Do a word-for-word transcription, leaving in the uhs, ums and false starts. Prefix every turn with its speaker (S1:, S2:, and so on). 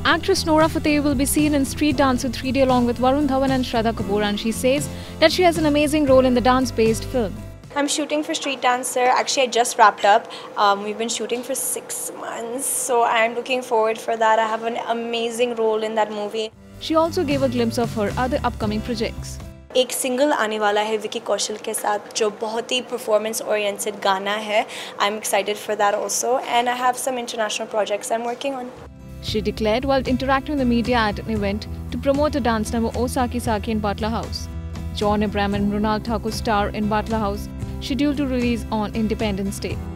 S1: Actress Nora Fatehi will be seen in Street Dancer three D along with Varun, Dhawan and Shraddha Kapoor, and she says that she has an amazing role in the dance-based film.
S2: I'm shooting for Street Dancer. Actually, I just wrapped up. Um, we've been shooting for six months, so I'm looking forward for that. I have an amazing role in that movie.
S1: She also gave a glimpse of her other upcoming projects.
S2: एक single आने वाला है विकी कौशल के साथ जो बहुत ही performance oriented गाना है. I'm excited for that also, and I have some international projects I'm working on.
S1: She declared while interacting with the media at an event to promote a dance number O Saki Saki in Butler House. John Abraham and Mrunal Thakur star in Butler House, scheduled to release on Independence Day.